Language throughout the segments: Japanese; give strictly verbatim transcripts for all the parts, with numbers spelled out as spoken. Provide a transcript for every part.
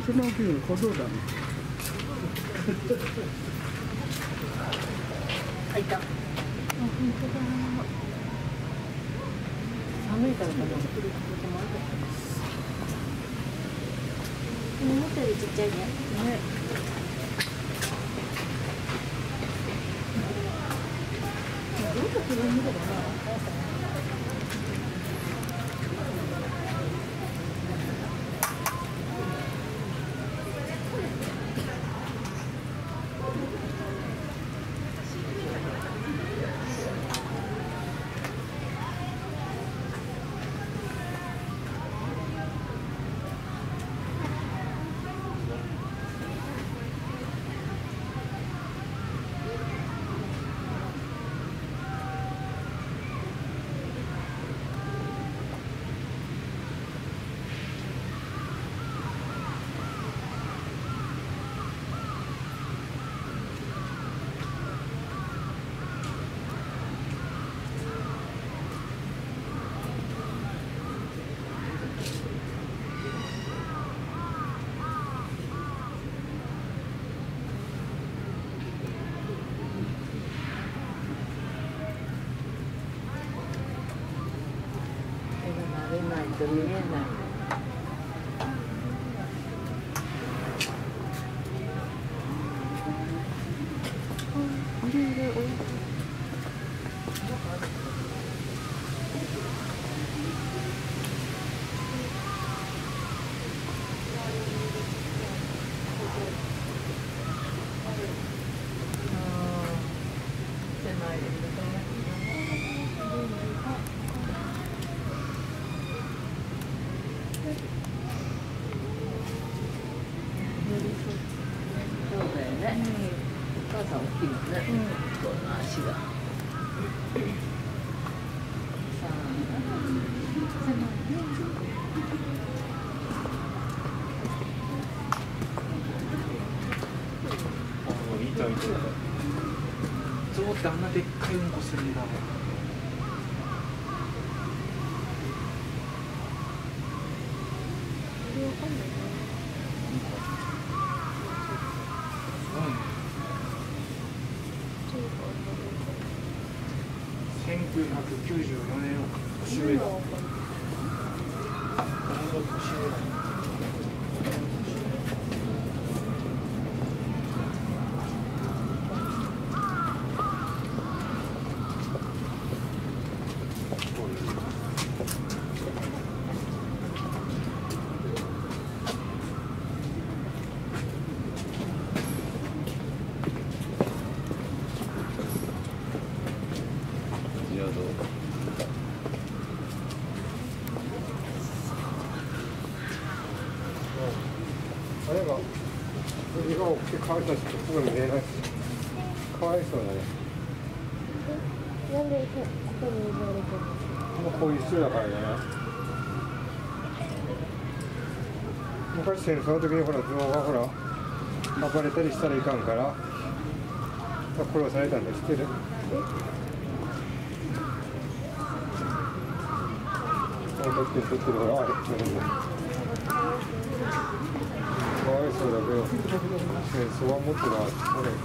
その大きいの小僧だね。 あ、いた。あ、本当だ。寒いからかな。思ったよりちっちゃいね。ね。どうか気分見ればな。見えない。 ゾウってあんなでっかいうんこするんだ。せんきゅうひゃくきゅうじゅうよねん年上だ。年上だ。 あれが首が大きく変わったし、すぐ見えないし、かわいそうだね。 なんでここに生まれたの？ もうこういう人だからね。昔戦争の時にほら象がほら暴れたりしたらいかんから殺されたんで知ってる？この時に撮ってるほらあれってるんだ。かわいそうだけど、戦争は持ってるわ。これね、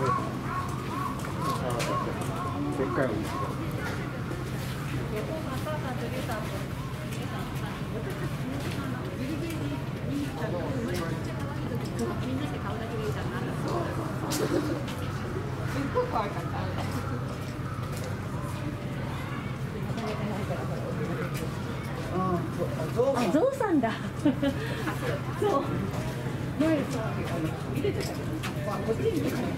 でっかいのですよ。 あ、ゾウさんだ。そう。前さ、見てたけど、こっちに。え、どこ？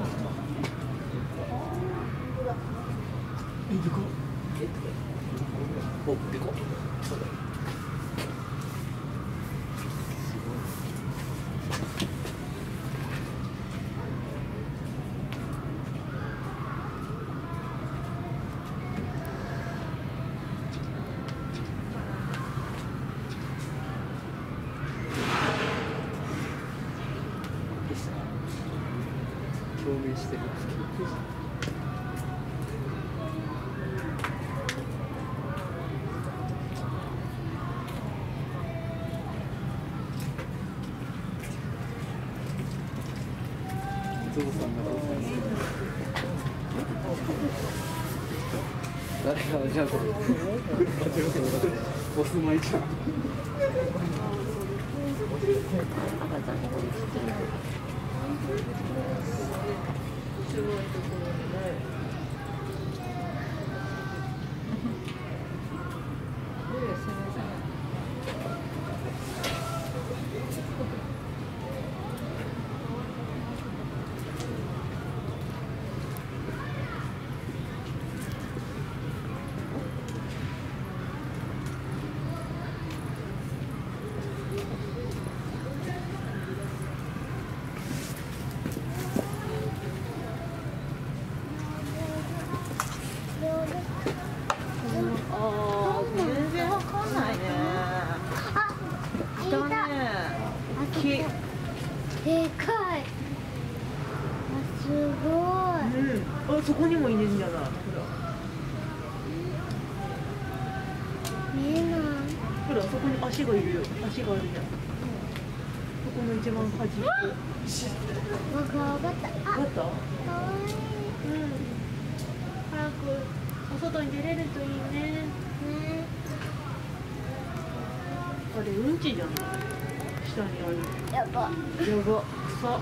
お、でこ。そうだよ。共鳴してる。 ゾウさんだろう。誰がじゃあこれお住まいじゃん。すごいところでね。 でかい。あ、すごい。うん。 あ、そこにもいるんじゃない。ほら。 見えない。 ほら、そこに足がいるよ。足があるじゃん。そこの一番端っこ。 わかわかった。あ、 わかった。 かわいい。 うん。早くお外に出れるといいね。 ね。 あれ、うんちじゃん。下にある。 やば。 やば。草。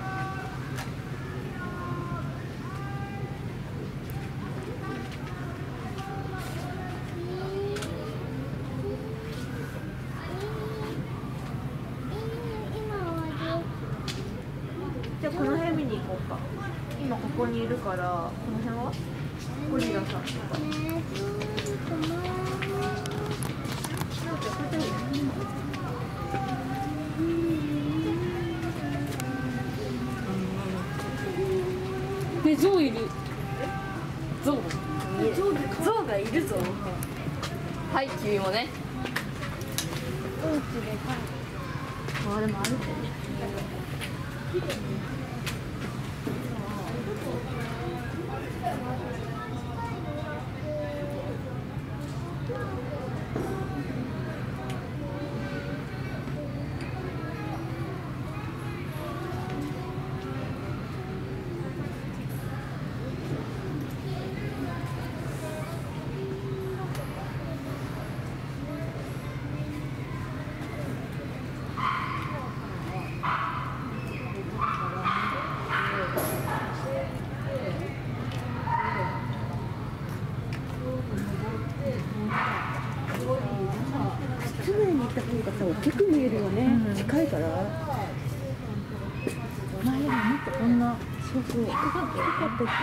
じゃあこの辺見に行こうか。今ここにいるから、この辺はゴリラさんとか。 ね、ちょっとまあ。 ね、ゾウいる。ゾウ。 ゾウがいるぞ。 はい、君もね。 うんちでかい。 あれもあるってね。 室内に行った方がさ、大きく見えるよね。うん、近いから。前よりもっとこんな、そうそう。低かった、低かった、低かった。ち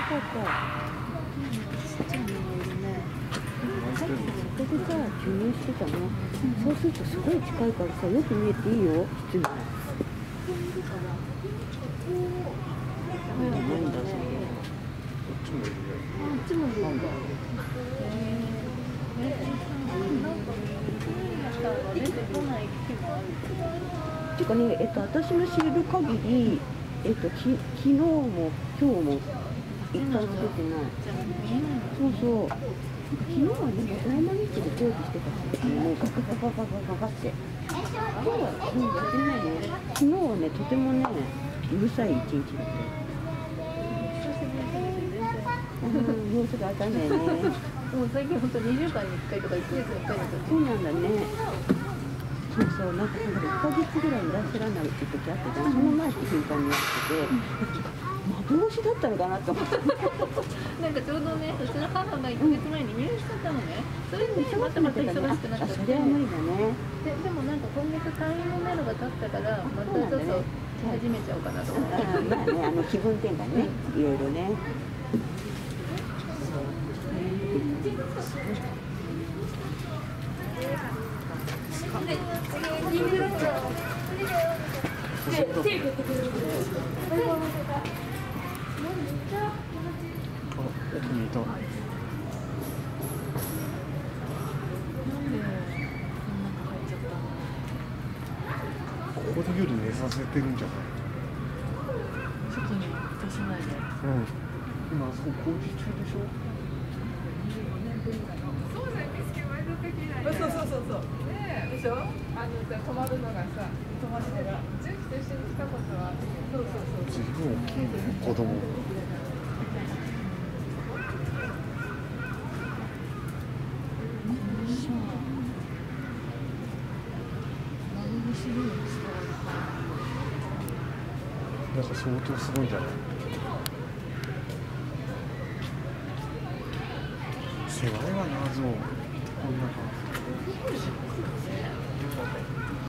っちゃいのがいるね。さっきそこでさ、注入してたの。うん、そうするとすごい近いからさ、よく見えていいよ、室内。なんだそれ。こっちもいるよ。こっちもいるんだ。てかね、えっと、私の知る限り、えっと、き昨日も今日も一回も出てない。そうそう。昨日はね、ダイナミックで工事してたからね、もうガガガガガガガガって。今日は、うん、やってないね。昨日はね、とてもね、うるさい一日だった。うん、もうすぐ当たんないね。 もう最近本当ににしゅうかんにいっかいとかいっかげつにいっかいだった。 そうなんだね。そうそう、なんかいっかげつぐらいいらっしゃらないって時あったじゃん。その前って頻繁にやってて、幻だったのかなと思って。 なんかちょうどね、うちの母がいっかげつまえに入院しちゃったのね。それでまたまた忙しくなっちゃって。 それは無理だね。 で、でもなんか今月退院のめどが立ったから、またちょっと始めちゃおうかなと思って。 まあね、あの気分転換ね、いろいろね。 奥にいた。ここで夜寝させてるんじゃない？ 外に出さないで。 うん。今あそこ工事中でしょ？ そうそうそうそう。でしょ？あのさ、泊まるのがさ、泊まるのが。純喜と一緒に来たことはあるけど。そうそうそう。 ずいぶん大きいね、子供。なんか相当すごいんじゃない？世話がなぞこんな感じ。